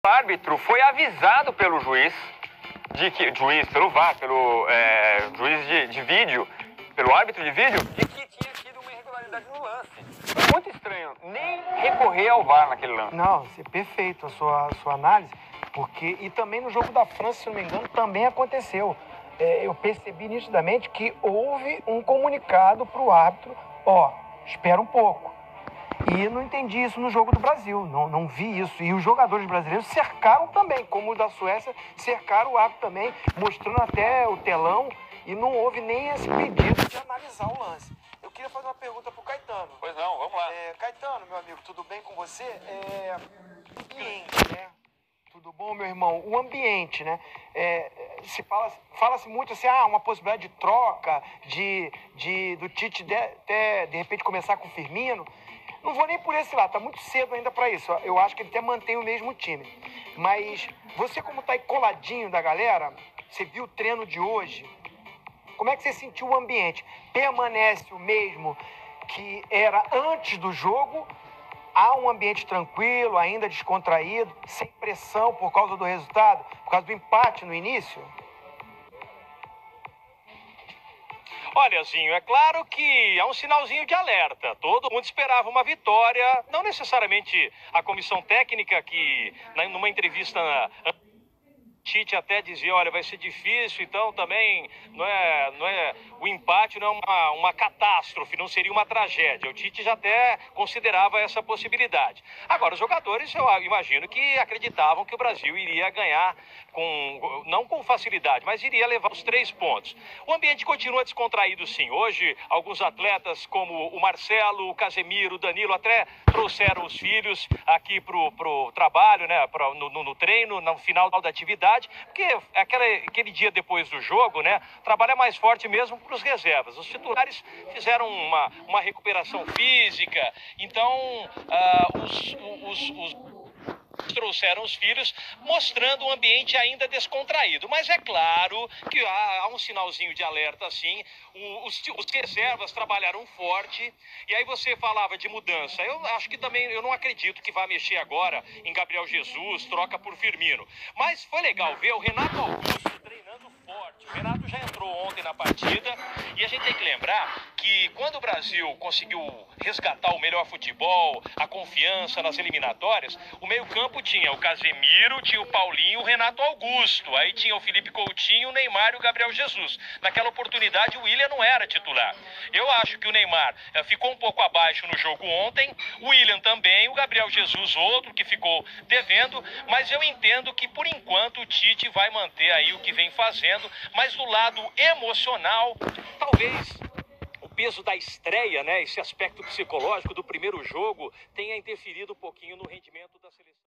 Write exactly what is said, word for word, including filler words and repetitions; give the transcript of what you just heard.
O árbitro foi avisado pelo juiz, de que, juiz, pelo V A R, pelo é, juiz de, de vídeo, pelo árbitro de vídeo, de que tinha tido uma irregularidade no lance. Foi muito estranho, nem recorrer ao V A R naquele lance. Não, é perfeito a sua, a sua análise, porque, e também no jogo da França, se não me engano, também aconteceu. É, eu percebi nitidamente que houve um comunicado para o árbitro, ó, espera um pouco. E não entendi isso no jogo do Brasil, não, não vi isso. E os jogadores brasileiros cercaram também, como o da Suécia, cercaram o árbitro também, mostrando até o telão, e não houve nem esse pedido de analisar o lance. Eu queria fazer uma pergunta pro Caetano. Pois não, vamos lá. É, Caetano, meu amigo, tudo bem com você? É, ambiente, né? Tudo bom, meu irmão? O ambiente, né? É, se fala, fala-se muito assim, ah, uma possibilidade de troca, de, de, do Tite de, até, de repente, começar com o Firmino. Não vou nem por esse lado, tá muito cedo ainda para isso. Eu acho que ele até mantém o mesmo time. Mas você, como tá aí coladinho da galera, você viu o treino de hoje, como é que você sentiu o ambiente? Permanece o mesmo que era antes do jogo? Há um ambiente tranquilo, ainda descontraído, sem pressão por causa do resultado, por causa do empate no início? Olha, Zinho, é claro que há um sinalzinho de alerta. Todo mundo esperava uma vitória, não necessariamente a comissão técnica que, numa entrevista, Tite até dizia, olha, vai ser difícil, então também não é, não é, o empate não é uma, uma catástrofe, não seria uma tragédia. O Tite já até considerava essa possibilidade. Agora, os jogadores, eu imagino que acreditavam que o Brasil iria ganhar, com, não com facilidade, mas iria levar os três pontos. O ambiente continua descontraído, sim. Hoje, alguns atletas como o Marcelo, o Casemiro, o Danilo, até trouxeram os filhos aqui pro, pro trabalho, né, pro, no, no treino, no final da atividade. Porque aquele, aquele dia depois do jogo, né, trabalha mais forte mesmo para os reservas. Os titulares fizeram uma, uma recuperação física, então uh, os, os, os trouxeram os filhos, mostrando um ambiente ainda descontraído. Mas é claro que há, há um sinalzinho de alerta, sim. O, os, os reservas trabalharam forte. E aí você falava de mudança. Eu acho que também, eu não acredito que vai mexer agora em Gabriel Jesus, troca por Firmino. Mas foi legal ver o Renato Augusto treinando forte. O Renato já entrou ontem na partida. E a gente tem que lembrar que quando o Brasil conseguiu resgatar o melhor futebol, a confiança nas eliminatórias, o meio-campo tinha o Casemiro, tinha o Paulinho, o Renato Augusto. Aí tinha o Felipe Coutinho, o Neymar e o Gabriel Jesus. Naquela oportunidade, o William não era titular. Eu acho que o Neymar eh, ficou um pouco abaixo no jogo ontem, o William também, o Gabriel Jesus outro que ficou devendo, mas eu entendo que, por enquanto, o Tite vai manter aí o que vem fazendo, mas do lado emocional, talvez o peso da estreia, né, esse aspecto psicológico do primeiro jogo tenha interferido um pouquinho no rendimento da seleção.